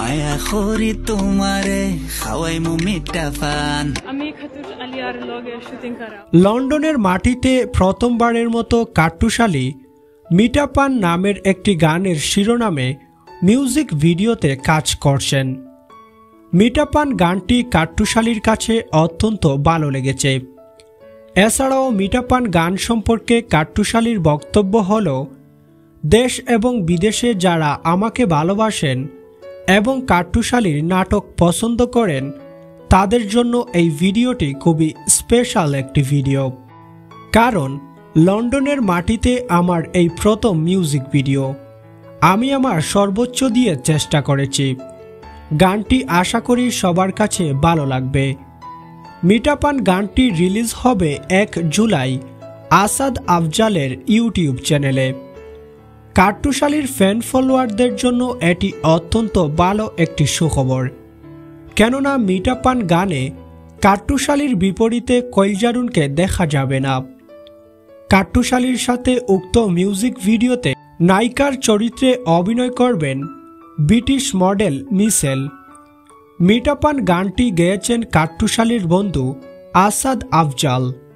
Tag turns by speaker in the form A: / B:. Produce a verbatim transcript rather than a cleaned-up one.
A: মায়া করি তোমারে খাওয়াইমু মিঠা পান।
B: আমি খাতুস আলিয়ার লগে শুটিং করা।
C: লন্ডনের মাটিতে প্রথমবারের মতো কাট্টুশালী মিঠা পান নামের একটি গানের শিরোনামে মিউজিক ভিডিওতে কাজ করছেন। মিঠা পান গানটি কাট্টুশালীর কাছে অত্যন্ত ভালো লেগেছে। এছাড়াও মিঠা পান গান সম্পর্কে কাট্টুশালীর বক্তব্য হল, দেশ এবং বিদেশে যারা আমাকে ভালোবাসেন এবং কাট্টুশালীর নাটক পছন্দ করেন তাদের জন্য এই ভিডিওটি খুবই স্পেশাল একটি ভিডিও, কারণ লন্ডনের মাটিতে আমার এই প্রথম মিউজিক ভিডিও। আমি আমার সর্বোচ্চ দিয়ে চেষ্টা করেছি। গানটি আশা করি সবার কাছে ভালো লাগবে। মিঠা পান গানটি রিলিজ হবে এক জুলাই আসাদ আফজালের ইউটিউব চ্যানেলে। কাট্টুশালীর ফ্যান ফলোয়ারদের জন্য এটি অত্যন্ত ভালো একটি সুখবর, কেননা মিঠা পান গানে কাট্টুশালীর বিপরীতে কইলজারুনকে দেখা যাবে না। কাট্টুশালীর সাথে উক্ত মিউজিক ভিডিওতে নায়িকার চরিত্রে অভিনয় করবেন ব্রিটিশ মডেল মিশেল। মিঠা পান গানটি গেয়েছেন কাট্টুশালীর বন্ধু আসাদ আফজাল।